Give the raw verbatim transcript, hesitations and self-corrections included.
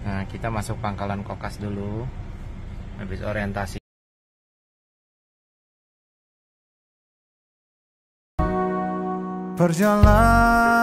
Nah, kita masuk pangkalan Kokas dulu. Habis orientasi. Perjalanan